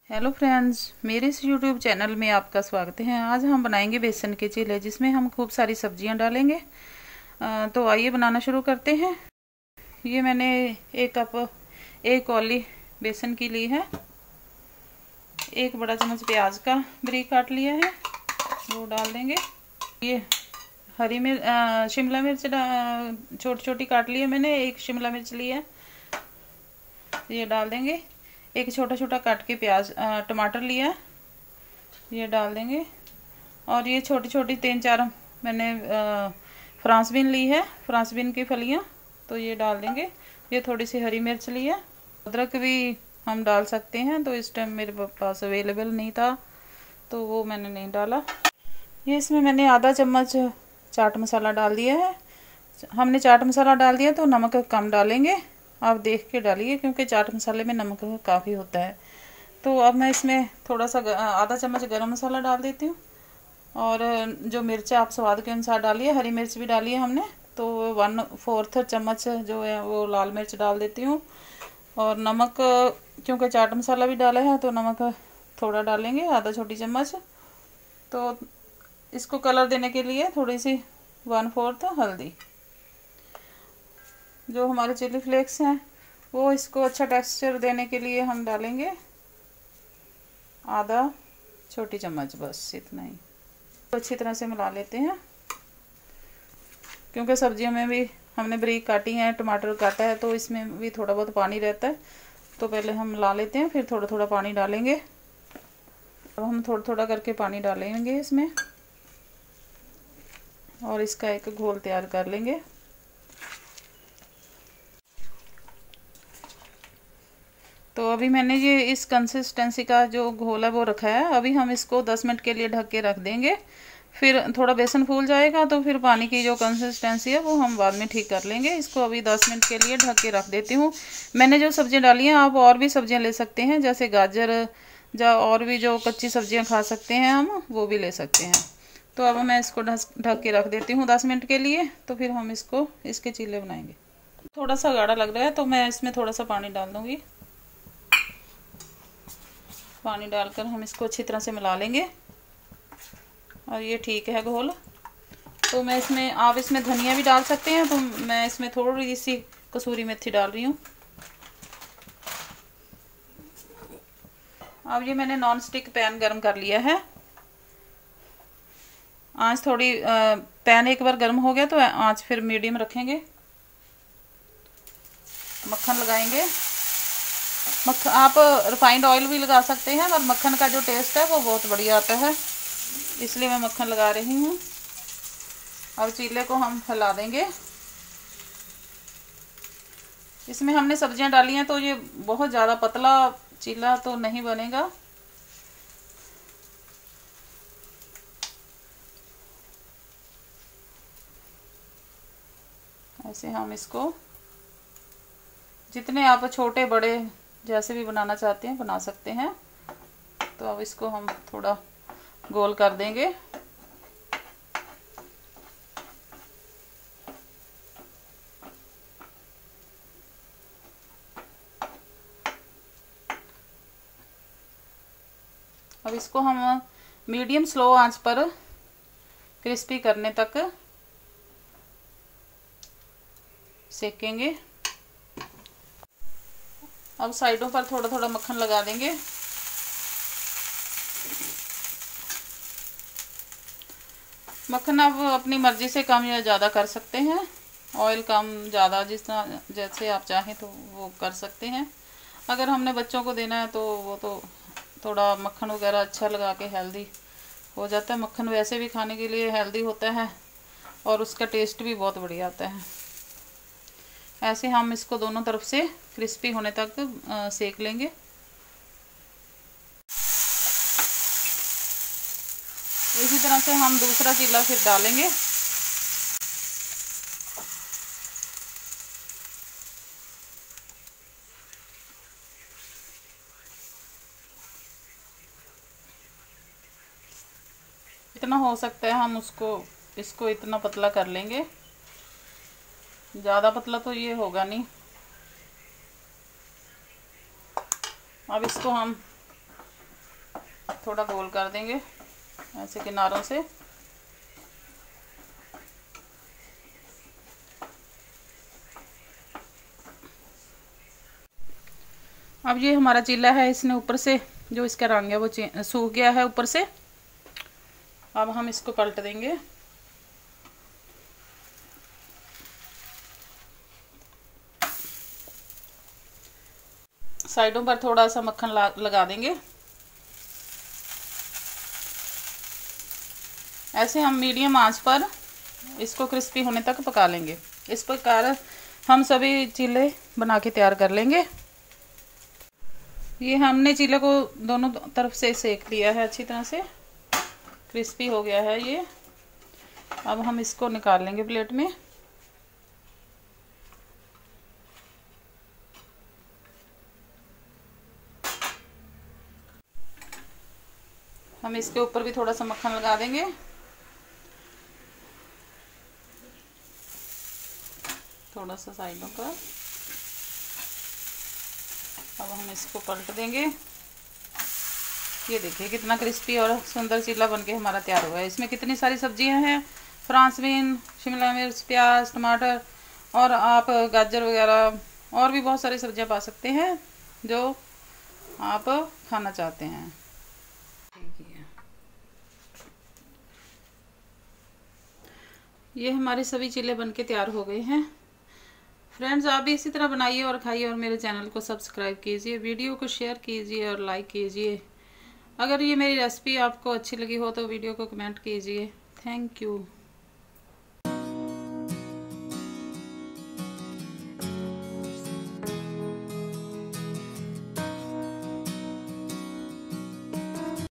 Hello friends, मेरे इस YouTube channel में आपका स्वागत है। आज हम बनाएंगे बेसन के चीले, जिसमें हम खूब सारी सब्जियां डालेंगे। तो आइए बनाना शुरू करते हैं। ये मैंने एक कौली बेसन की ली है। एक बड़ा चम्मच प्याज का बारीक काट लिया है, वो डाल देंगे। ये हरी मिर्च शिमला मिर्च छोटी छोटी काट ली है मैंने, एक शिमला मिर्च ली है, ये डाल देंगे। एक छोटा छोटा काट के टमाटर लिया है, ये डाल देंगे। और ये छोटी छोटी 3-4 मैंने फ्रांस बीन ली है, फ्रांस बीन की फलियां, तो ये डाल देंगे। ये थोड़ी सी हरी मिर्च ली है। अदरक भी हम डाल सकते हैं, तो इस टाइम मेरे पास अवेलेबल नहीं था तो वो मैंने नहीं डाला। ये इसमें मैंने आधा चम्मच चाट मसाला डाल दिया है। हमने चाट मसाला डाल दिया तो नमक कम डालेंगे, आप देख के डालिए, क्योंकि चाट मसाले में नमक काफ़ी होता है। तो अब मैं इसमें थोड़ा सा आधा चम्मच गरम मसाला डाल देती हूँ। और जो मिर्च आप स्वाद के अनुसार डालिए, हरी मिर्च भी डाली है हमने, तो 1/4 चम्मच जो है वो लाल मिर्च डाल देती हूँ। और नमक, क्योंकि चाट मसाला भी डाला है तो नमक थोड़ा डालेंगे, आधा छोटी चम्मच। तो इसको कलर देने के लिए थोड़ी सी 1/4 हल्दी। जो हमारे चिली फ्लेक्स हैं वो इसको अच्छा टेक्सचर देने के लिए हम डालेंगे आधा छोटी चम्मच, बस इतना ही। तो अच्छी तरह से मिला लेते हैं, क्योंकि सब्जियों में भी हमने बारीक काटी है, टमाटर काटा है, तो इसमें भी थोड़ा बहुत पानी रहता है। तो पहले हम मिला लेते हैं, फिर थोड़ा थोड़ा पानी डालेंगे। अब हम थोड़ा थोड़ा करके पानी डालेंगे इसमें, और इसका एक घोल तैयार कर लेंगे। तो अभी मैंने ये इस कंसिस्टेंसी का जो घोल है वो रखा है। अभी हम इसको 10 मिनट के लिए ढक के रख देंगे। फिर थोड़ा बेसन फूल जाएगा तो फिर पानी की जो कंसिस्टेंसी है वो हम बाद में ठीक कर लेंगे। इसको अभी 10 मिनट के लिए ढक के रख देती हूँ। मैंने जो सब्जियाँ डाली हैं, आप और भी सब्जियाँ ले सकते हैं, जैसे गाजर या और भी जो कच्ची सब्जियाँ खा सकते हैं हम, वो भी ले सकते हैं। तो अब मैं इसको ढक के रख देती हूँ 10 मिनट के लिए। तो फिर हम इसके चीले बनाएंगे। थोड़ा सा गाढ़ा लग रहा है तो मैं इसमें थोड़ा सा पानी डाल दूँगी। पानी डालकर हम इसको अच्छी तरह से मिला लेंगे। और ये ठीक है घोल। तो आप इसमें धनिया भी डाल सकते हैं, तो मैं इसमें थोड़ी सी कसूरी मेथी डाल रही हूँ। अब ये मैंने नॉन स्टिक पैन गरम कर लिया है। आंच थोड़ी पैन एक बार गर्म हो गया तो आंच फिर मीडियम रखेंगे। मक्खन लगाएंगे। आप रिफाइंड ऑयल भी लगा सकते हैं, और मक्खन का जो टेस्ट है वो बहुत बढ़िया आता है, इसलिए मैं मक्खन लगा रही हूँ। अब चीले को हम फैला देंगे। इसमें हमने सब्जियां डाली हैं, तो ये बहुत ज़्यादा पतला चीला तो नहीं बनेगा। ऐसे हम इसको जितने आप छोटे बड़े जैसे भी बनाना चाहते हैं बना सकते हैं। तो अब इसको हम थोड़ा गोल कर देंगे। अब इसको हम मीडियम स्लो आंच पर क्रिस्पी करने तक सेकेंगे। अब साइडों पर थोड़ा थोड़ा मक्खन लगा देंगे। मक्खन आप अपनी मर्जी से कम या ज़्यादा कर सकते हैं, ऑयल कम ज़्यादा जितना जैसे आप चाहें तो वो कर सकते हैं। अगर हमने बच्चों को देना है तो वो तो थोड़ा मक्खन वगैरह अच्छा लगा के हेल्दी हो जाता है। मक्खन वैसे भी खाने के लिए हेल्दी होता है और उसका टेस्ट भी बहुत बढ़िया आता है। ऐसे हम इसको दोनों तरफ से क्रिस्पी होने तक सेक लेंगे। इसी तरह से हम दूसरा चीला फिर डालेंगे। इतना हो सकता है हम इसको इतना पतला कर लेंगे, ज़्यादा पतला तो ये होगा नहीं। अब इसको हम थोड़ा गोल कर देंगे ऐसे किनारों से। अब ये हमारा चीला है, इसने ऊपर से जो इसका रंग है वो सूख गया है ऊपर से। अब हम इसको पलट देंगे। साइडों पर थोड़ा सा मक्खन लगा देंगे। ऐसे हम मीडियम आंच पर इसको क्रिस्पी होने तक पका लेंगे। इस प्रकार हम सभी चीले बना के तैयार कर लेंगे। ये हमने चीले को दोनों तरफ से सेक लिया है, अच्छी तरह से क्रिस्पी हो गया है ये। अब हम इसको निकाल लेंगे प्लेट में। हम इसके ऊपर भी थोड़ा सा मक्खन लगा देंगे। थोड़ा सा साइडों पर। अब हम इसको पलट देंगे। ये देखिए कितना क्रिस्पी और सुंदर चीला बनके हमारा तैयार हुआ है। इसमें कितनी सारी सब्जियां हैं, फ्रांस बीन, शिमला मिर्च, प्याज, टमाटर, और आप गाजर वगैरह और भी बहुत सारी सब्जियां पा सकते हैं जो आप खाना चाहते हैं। ये हमारे सभी चीले बनके तैयार हो गए हैं। फ्रेंड्स, आप भी इसी तरह बनाइए और खाइए, और मेरे चैनल को सब्सक्राइब कीजिए, वीडियो को शेयर कीजिए और लाइक कीजिए। अगर ये मेरी रेसिपी आपको अच्छी लगी हो तो वीडियो को कमेंट कीजिए। Thank you.